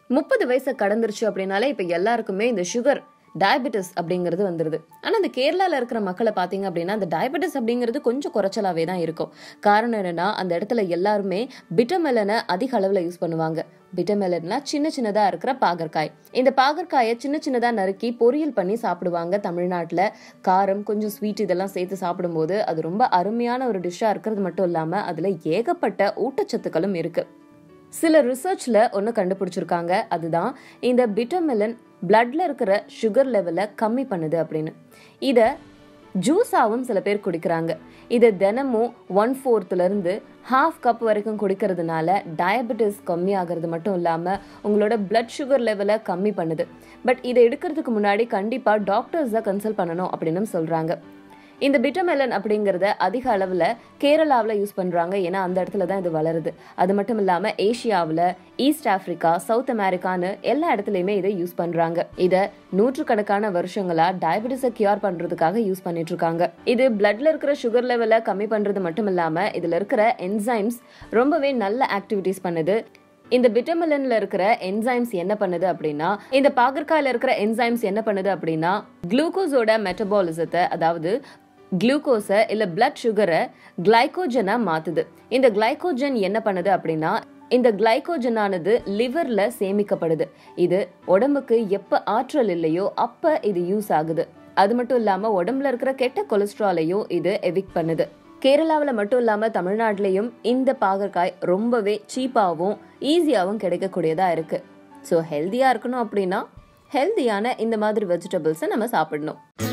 30 வயசு கடந்துருச்சு அப்படின்னாலே இப்ப எல்லாருக்குமே இந்த சுகர் டயபெட்டிஸ் அப்படிங்கிறது வந்துருது. ஆனா இந்த கேரளால இருக்கிற மக்களை பாத்தீங்க அப்படின்னா இந்த டயபெட்டிஸ் அப்படிங்கிறது கொஞ்சம் குறைச்சலாவே தான் இருக்கும். காரணம் என்னன்னா அந்த இடத்துல எல்லாருமே பிட்டமெலனை அதிக அளவுல யூஸ் பண்ணுவாங்க. பிட்டமெலன்னா சின்ன சின்னதா இருக்கிற பாகற்காய். இந்த பாகற்காயை சின்ன சின்னதா நறுக்கி பொரியல் பண்ணி சாப்பிடுவாங்க. தமிழ்நாட்டுல காரம் கொஞ்சம் ஸ்வீட் இதெல்லாம் சேர்த்து சாப்பிடும்போது அது ரொம்ப அருமையான ஒரு டிஷ்ஷா இருக்கிறது மட்டும் இல்லாம அதுல ஏகப்பட்ட ஊட்டச்சத்துக்களும் இருக்கு. சில ரிசர்ச்ல ஒன்னு கண்டுபிடிச்சிருக்காங்க. அதுதான் இந்த பிட்டமெலன் பிளட்ல இருக்கிற சுகர் லெவலை கம்மி பண்ணுது அப்படின்னு. இத ஜூஸாவும் சில பேர் குடிக்கிறாங்க. இது தினமும் 1/4 ½ கப் வரைக்கும் குடிக்கிறதுனால டயபெட்டிஸ் கம்மி ஆகிறது மட்டும் இல்லாம உங்களோட பிளட் சுகர் லெவலை கம்மி பண்ணுது. பட் இதை எடுக்கிறதுக்கு முன்னாடி கண்டிப்பா டாக்டர்ஸை கன்சல்ட் பண்ணணும் அப்படின்னு சொல்றாங்க. இந்த பிட்டமெலன் அப்படிங்கறத அதிக அளவுல கேரளாவில யூஸ் பண்றாங்க. ஏன்னா அந்த இடத்துல தான் இது வளருது. அது மட்டும் இல்லாம ஏசியாவில, ஈஸ்ட் ஆப்பிரிக்கா, சவுத் அமெரிக்கான்னு எல்லா இடத்துலயுமே இதை யூஸ் பண்றாங்க. இத நூற்றுக்கணக்கான வருஷங்களா டயபெட்டிஸை கியூர் பண்றதுக்காக யூஸ் பண்ணிட்டு இருக்காங்க. இது பிளட்ல இருக்கிற சுகர் லெவலை கம்மி பண்றது மட்டும் இல்லாம இதுல இருக்கிற என்சைம்ஸ் ரொம்பவே நல்ல ஆக்டிவிட்டிஸ் பண்ணுது. இந்த பிட்டமெலன்ல இருக்கிற என்சைம்ஸ் என்ன பண்ணுது அப்படின்னா இந்த பாகற்காயில இருக்கிற என்சைம்ஸ் என்ன பண்ணுது அப்படின்னா குளுக்கோஸோட மெட்டபாலிசத்தை, அதாவது குளுக்கோஸ இல்ல பிளட் சுகரை கிளைகோஜனா மாத்துது. இந்த கிளைகோஜன் என்ன பண்ணுது அப்படின்னா இந்த கிளைகோஜனானது லிவர்ல சேமிக்கப்படுது. இது உடம்புக்கு எப்ப ஆற்றல் இல்லையோ அப்ப இது யூஸ் ஆகுது. அது மட்டும் இல்லாம உடம்புல இருக்கிற கெட்ட கொலஸ்ட்ராலையும் இது எவிக்ட் பண்ணுது. கேரளாவில மட்டும் இல்லாம தமிழ்நாட்டிலையும் இந்த பாகற்காய் ரொம்பவே சீப்பாவும் ஈஸியாவும் கிடைக்கக்கூடியதா இருக்கு. ஸோ ஹெல்தியா இருக்கணும் அப்படின்னா ஹெல்தியான இந்த மாதிரி வெஜிடபிள்ஸை நம்ம சாப்பிடணும்.